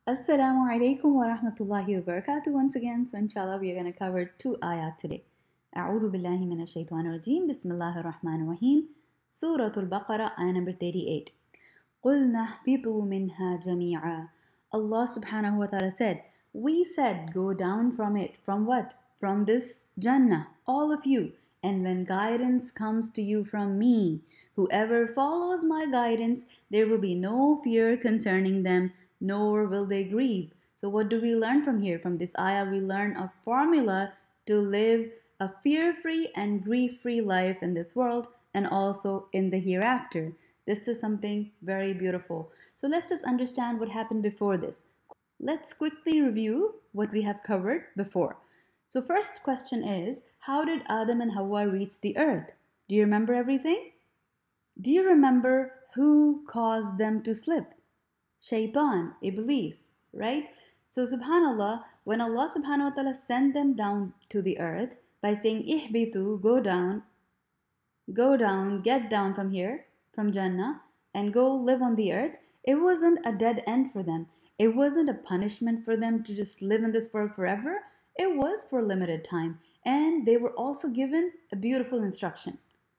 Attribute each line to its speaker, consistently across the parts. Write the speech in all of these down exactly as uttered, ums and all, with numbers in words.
Speaker 1: Assalamu alaikum wa rahmatullahi wa barakatuh once again. So inshallah we are going to cover two ayat today. A'udhu billahi minash shaitanir rajeem. Bismillahir rahmanir rahim. Surah al-Baqarah ayah number thirty-eight. قُلْنَا اهْبِطُوا مِنْهَا جَمِيعًا. Allah subhanahu wa ta'ala said, we said go down from it. From what? From this Jannah, all of you. And when guidance comes to you from me, whoever follows my guidance, there will be no fear concerning them, nor will they grieve. So what do we learn from here? From this ayah, we learn a formula to live a fear-free and grief-free life in this world and also in the hereafter. This is something very beautiful. So let's just understand what happened before this. Let's quickly review what we have covered before. So first question is, how did Adam and Hawa reach the earth? Do you remember everything? Do you remember who caused them to slip? Shaitan, Iblis, right? So subhanallah, when Allah subhanahu wa ta'ala sent them down to the earth by saying, ihbitu, go down, go down, get down from here, from Jannah, and go live on the earth, it wasn't a dead end for them. It wasn't a punishment for them to just live in this world forever. It was for a limited time. And they were also given a beautiful instruction.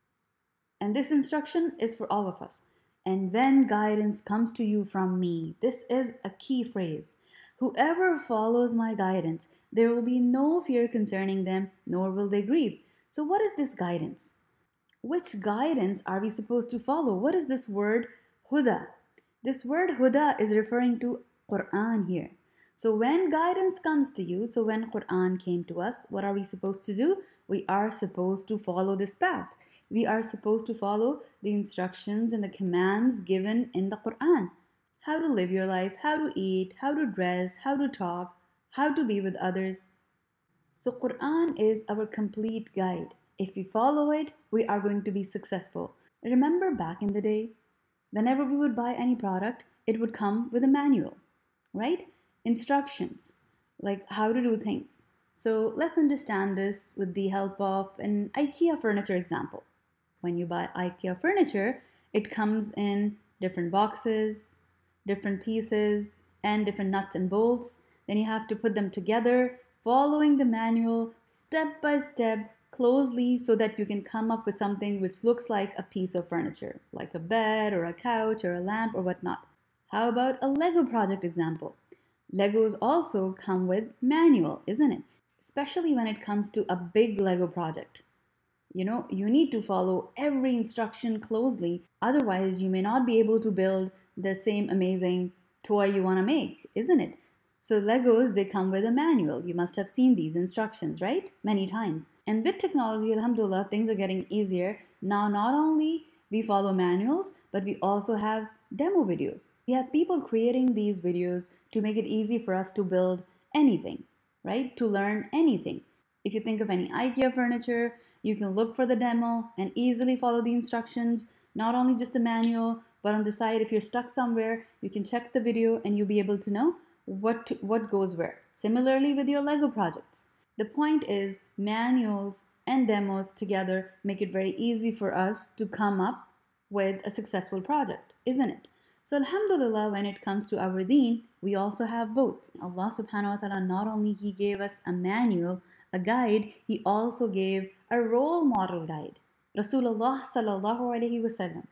Speaker 1: And this instruction is for all of us. And when guidance comes to you from me, this is a key phrase. Whoever follows my guidance, there will be no fear concerning them, nor will they grieve. So what is this guidance? Which guidance are we supposed to follow? What is this word huda? This word huda is referring to Quran here. So when guidance comes to you, so when Quran came to us, what are we supposed to do? We are supposed to follow this path. We are supposed to follow the instructions and the commands given in the Quran. How to live your life, how to eat, how to dress, how to talk, how to be with others. So Quran is our complete guide. If we follow it, we are going to be successful. Remember back in the day, whenever we would buy any product, it would come with a manual, right? Instructions, like how to do things. So let's understand this with the help of an IKEA furniture example. When you buy IKEA furniture, it comes in different boxes, different pieces, and different nuts and bolts. Then you have to put them together, following the manual step by step closely so that you can come up with something which looks like a piece of furniture, like a bed or a couch or a lamp or whatnot. How about a Lego project example? Legos also come with manual, isn't it? Especially when it comes to a big Lego project. You know, you need to follow every instruction closely, otherwise you may not be able to build the same amazing toy you want to make, isn't it? So Legos, they come with a manual. You must have seen these instructions, right? Many times. And with technology, alhamdulillah, things are getting easier. Now, not only we follow manuals, but we also have demo videos. We have people creating these videos to make it easy for us to build anything, right? To learn anything. If you think of any IKEA furniture, you can look for the demo and easily follow the instructions, not only just the manual, but on the side, if you're stuck somewhere, you can check the video and you'll be able to know what, to, what goes where. Similarly with your Lego projects. The point is, manuals and demos together make it very easy for us to come up with a successful project, isn't it? So alhamdulillah, when it comes to our deen, we also have both. Allah subhanahu wa ta'ala, not only He gave us a manual, a guide, He also gave a role model guide. Rasulullah sallallahu alaihi wasallam.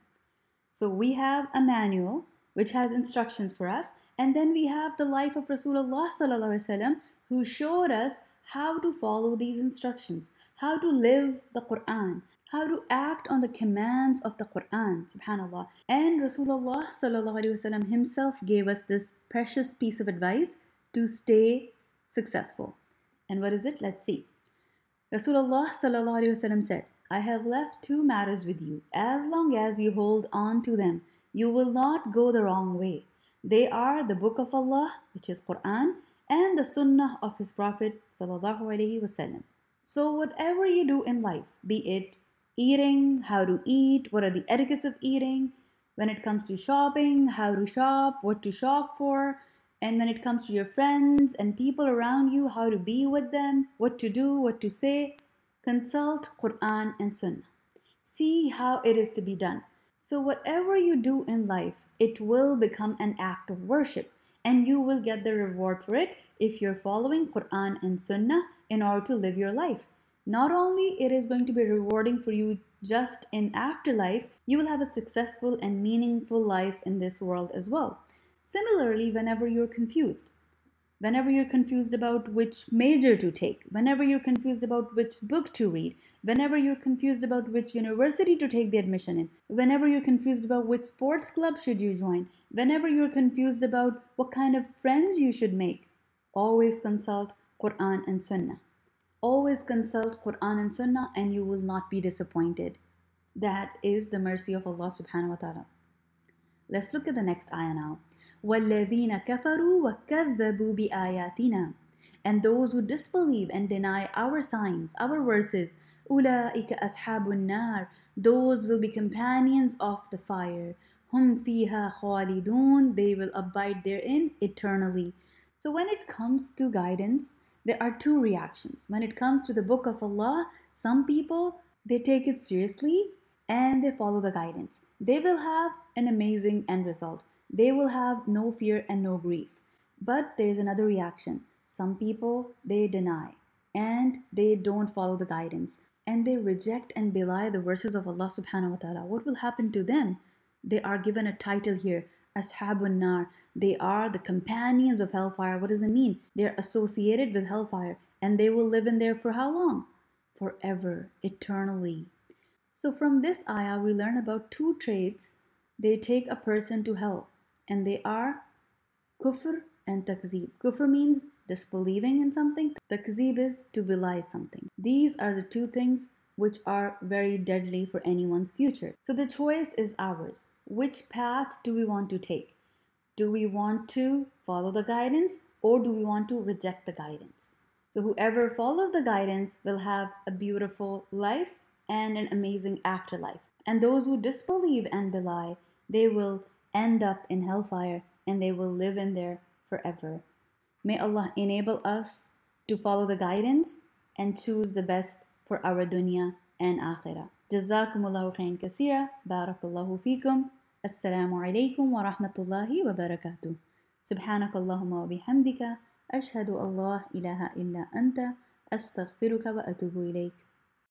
Speaker 1: So we have a manual which has instructions for us, and then we have the life of Rasulullah sallallahu alaihi wasallam who showed us how to follow these instructions, how to live the Quran, how to act on the commands of the Quran, subhanallah. And Rasulullah sallallahu alaihi wasallam himself gave us this precious piece of advice to stay successful. And what is it? Let's see. Rasulullah sallallahu alaihi wasallam said, I have left two matters with you. As long as you hold on to them, you will not go the wrong way. They are the book of Allah, which is Quran, and the sunnah of His Prophet sallallahu alaihi wasallam. So whatever you do in life, be it eating, how to eat, what are the etiquettes of eating, when it comes to shopping, how to shop, what to shop for, and when it comes to your friends and people around you, how to be with them, what to do, what to say, consult Quran and Sunnah. See how it is to be done. So whatever you do in life, it will become an act of worship. and you will get the reward for it if you're following Quran and Sunnah in order to live your life. Not only it is going to be rewarding for you just in afterlife, you will have a successful and meaningful life in this world as well. Similarly, whenever you're confused, whenever you're confused about which major to take, whenever you're confused about which book to read, whenever you're confused about which university to take the admission in, whenever you're confused about which sports club should you join, whenever you're confused about what kind of friends you should make, always consult Quran and Sunnah. Always consult Quran and Sunnah and you will not be disappointed. That is the mercy of Allah subhanahu wa ta'ala. Let's look at the next ayah now. وَالَّذِينَ كَفَرُوا وَكَذَّبُوا بِآيَاتِنَا. And those who disbelieve and deny our signs, our verses, أُولَٰئِكَ أَصْحَابُ النَّارِ. Those will be companions of the fire. هُمْ فِيهَا خَالِدُونَ. They will abide therein eternally. So when it comes to guidance, there are two reactions. When it comes to the book of Allah, some people, they take it seriously and they follow the guidance. They will have an amazing end result. They will have no fear and no grief. But there is another reaction. Some people, they deny and they don't follow the guidance and they reject and belie the verses of Allah subhanahu wa ta'ala. What will happen to them? They are given a title here, Ashabun Nar. They are the companions of hellfire. What does it mean? They are associated with hellfire and they will live in there for how long? Forever, eternally. So from this ayah, we learn about two traits. They take a person to hell, and they are kufr and takzeeb. Kufr means disbelieving in something. Takzeeb is to belie something. These are the two things which are very deadly for anyone's future. So the choice is ours. Which path do we want to take? Do we want to follow the guidance or do we want to reject the guidance? So whoever follows the guidance will have a beautiful life and an amazing afterlife. And those who disbelieve and belie, they will end up in hellfire and they will live in there forever. May Allah enable us to follow the guidance and choose the best for our dunya and akhirah. Jazakumullahu khairan kaseera. Barakallahu feekum. Assalamu alaikum wa rahmatullahi wa barakatuh. Subhanakallahumma wa bihamdika. Ashhadu an la ilaha illa anta. Astaghfiruka wa atubu ilayk.